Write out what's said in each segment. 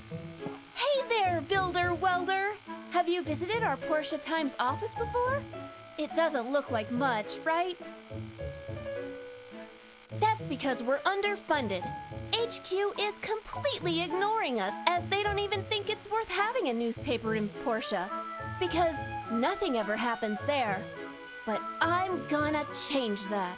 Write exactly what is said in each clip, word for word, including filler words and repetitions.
Hey there, Builder Welder! Have you visited our Portia Times office before? It doesn't look like much, right? That's because we're underfunded. H Q is completely ignoring us, as they don't even think it's worth having a newspaper in Portia, because nothing ever happens there. But I'm gonna change that.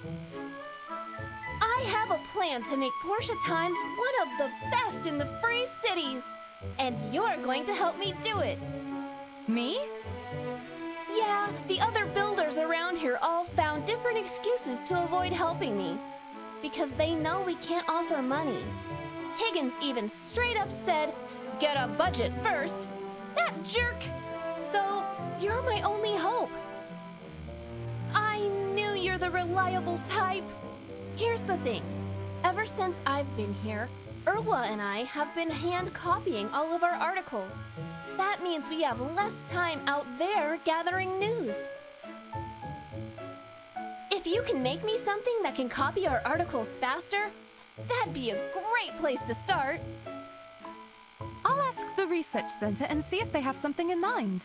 I have a plan to make Portia Times one of the best in the free cities, and you're going to help me do it. Me? Yeah, the other builders around here all found different excuses to avoid helping me, because they know we can't offer money. Higgins even straight up said, "Get a budget first." That jerk! So, you're my only hope. I knew you're the reliable type. Here's the thing. Ever since I've been here, Irwa and I have been hand copying all of our articles. That means we have less time out there gathering news. If you can make me something that can copy our articles faster, that'd be a great place to start. I'll ask the research center and see if they have something in mind.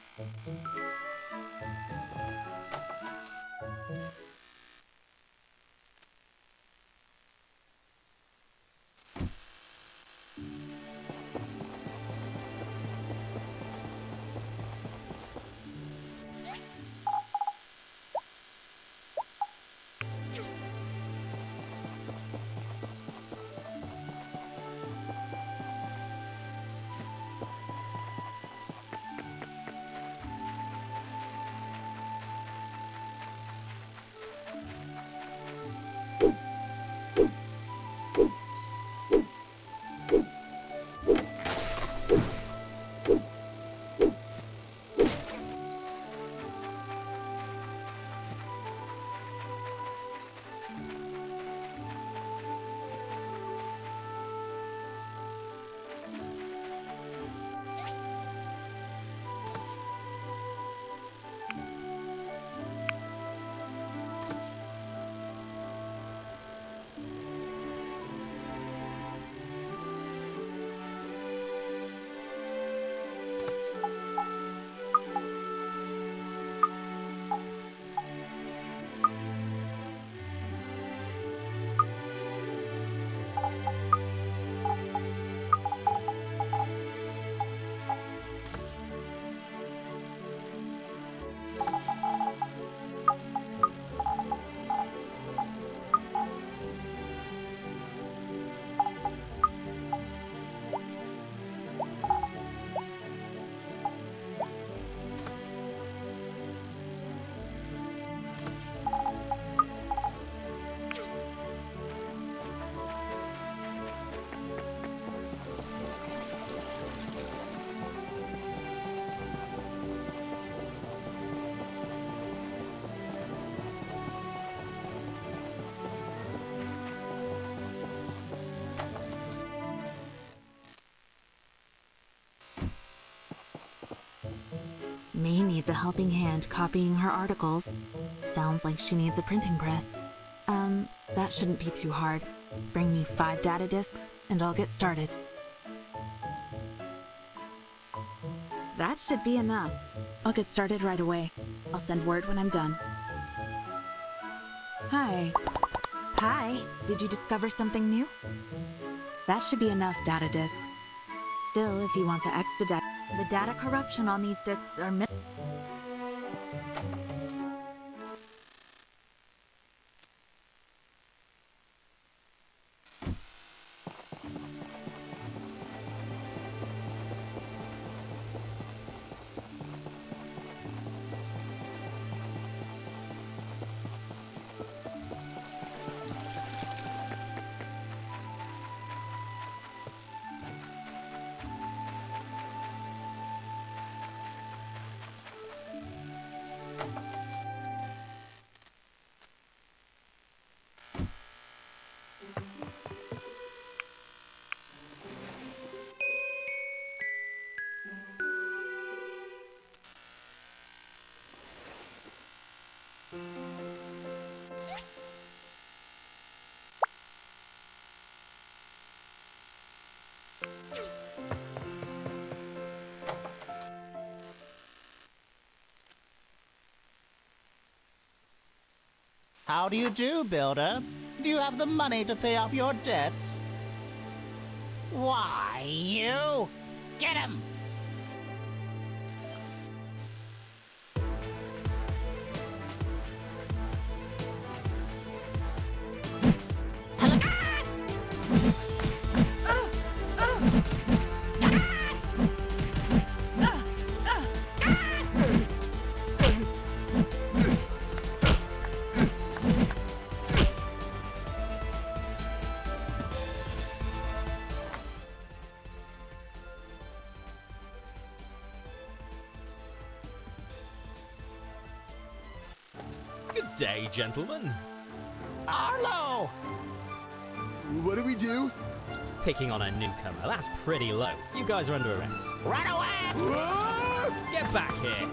May needs a helping hand copying her articles. Sounds like she needs a printing press. Um, that shouldn't be too hard. Bring me five data disks, and I'll get started. That should be enough. I'll get started right away. I'll send word when I'm done. Hi. Hi, did you discover something new? That should be enough data disks. Still, if you want to expedite, the data corruption on these disks are min- How do you do, Builder? Do you have the money to pay off your debts? Why, you... Get him! Good day, gentlemen. Arlo! What do we do? Picking on a newcomer, that's pretty low. You guys are under arrest. Run away! Ah! Get back here!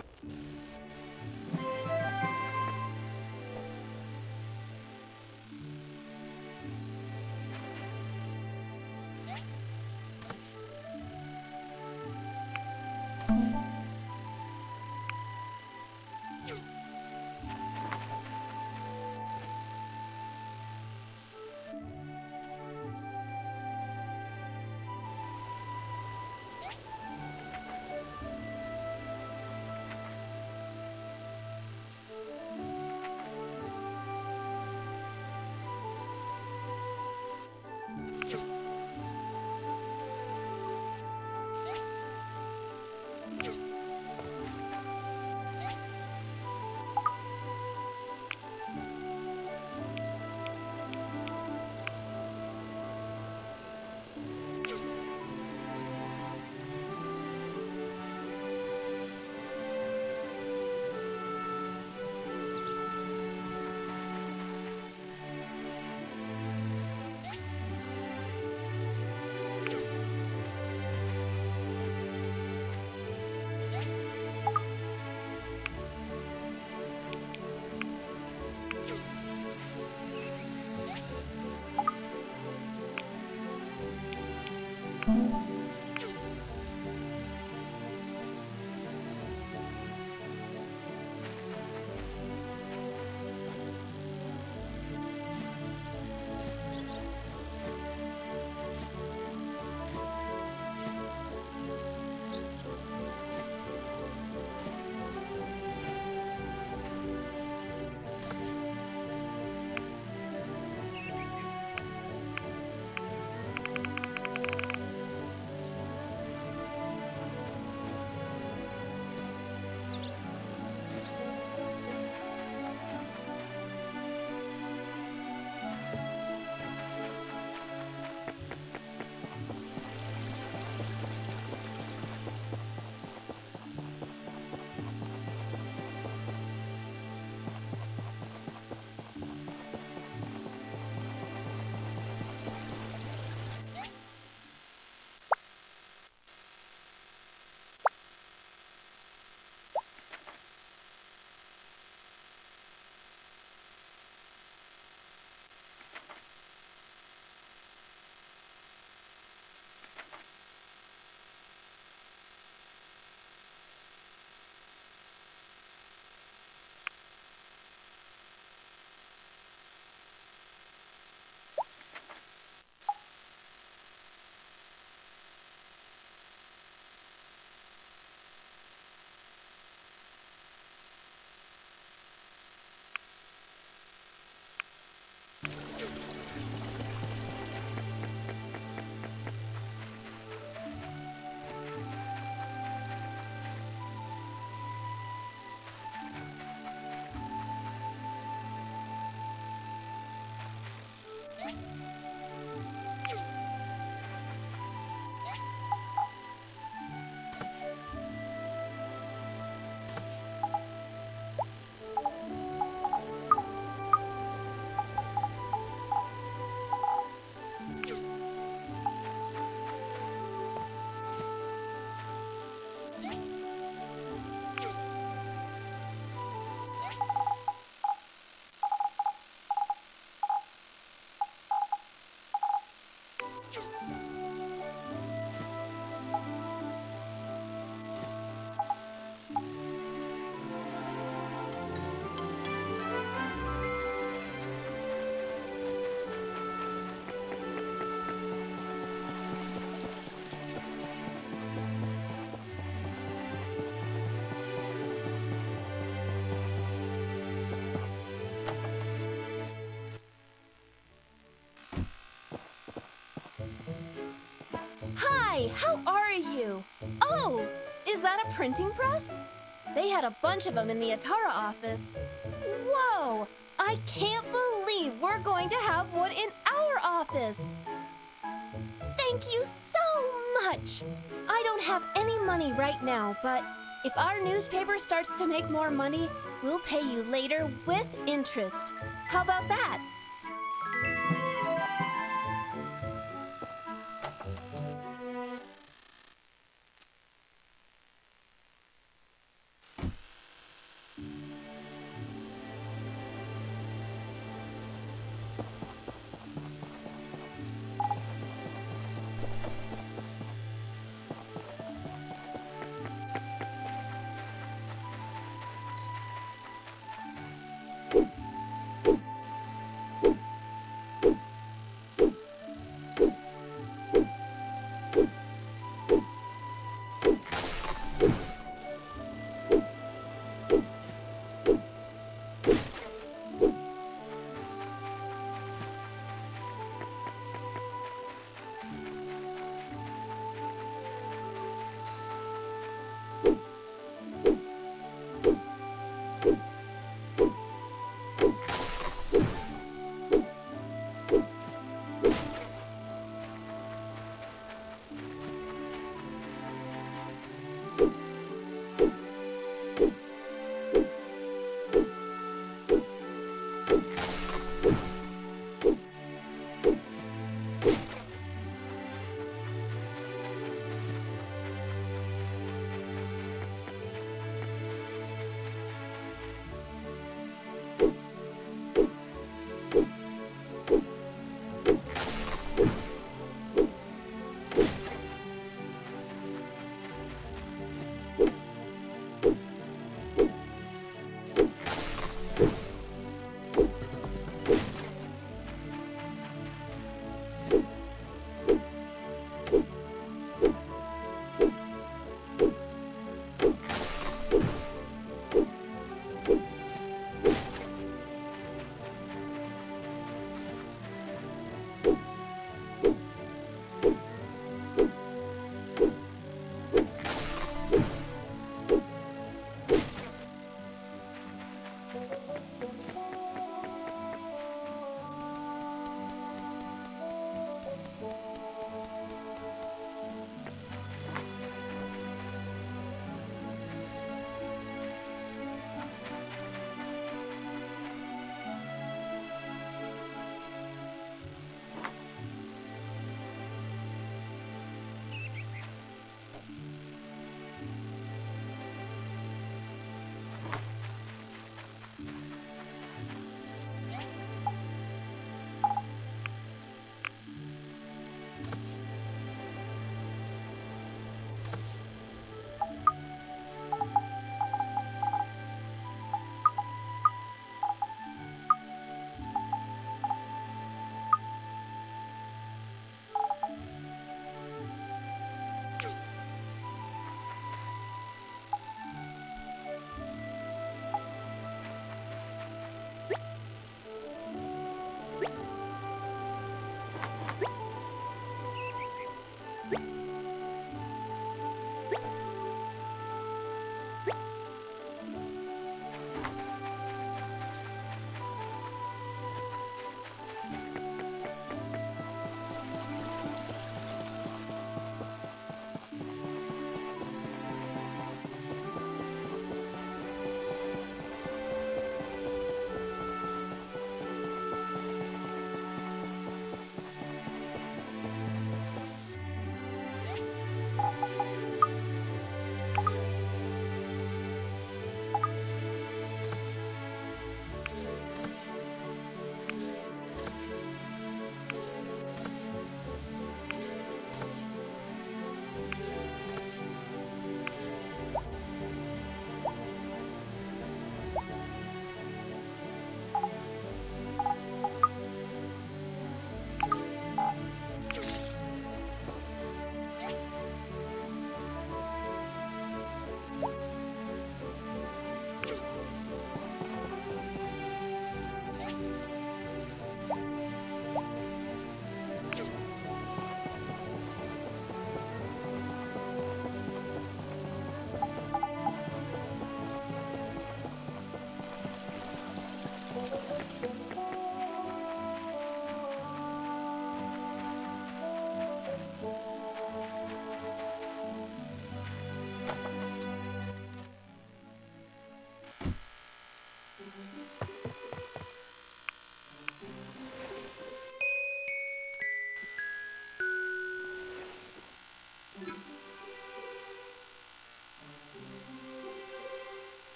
Hi, how are you? Oh, is that a printing press? They had a bunch of them in the Atara office. Whoa, I can't believe we're going to have one in our office. Thank you so much. I don't have any money right now, but if our newspaper starts to make more money, we'll pay you later with interest. How about that?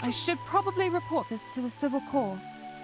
I should probably report this to the Civil Corps.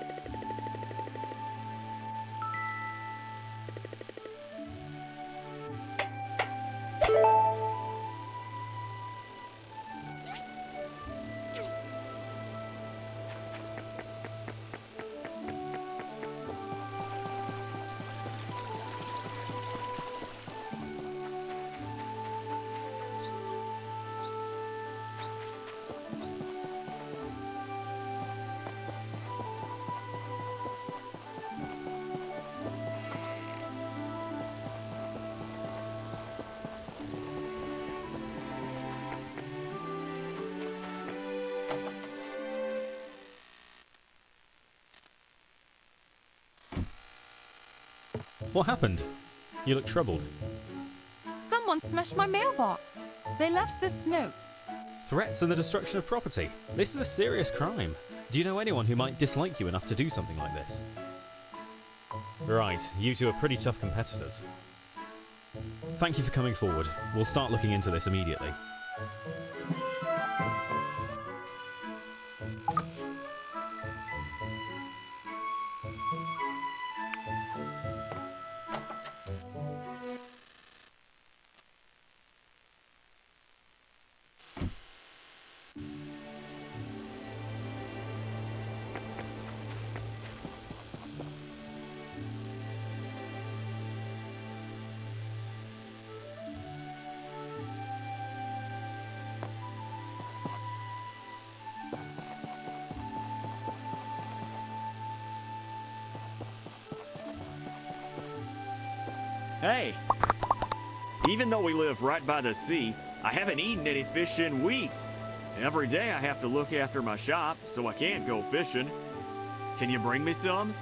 What happened? You look troubled. Someone smashed my mailbox. They left this note. Threats and the destruction of property. This is a serious crime. Do you know anyone who might dislike you enough to do something like this? Right, you two are pretty tough competitors. Thank you for coming forward. We'll start looking into this immediately. Hey! Even though we live right by the sea, I haven't eaten any fish in weeks. Every day I have to look after my shop, so I can't go fishing. Can you bring me some?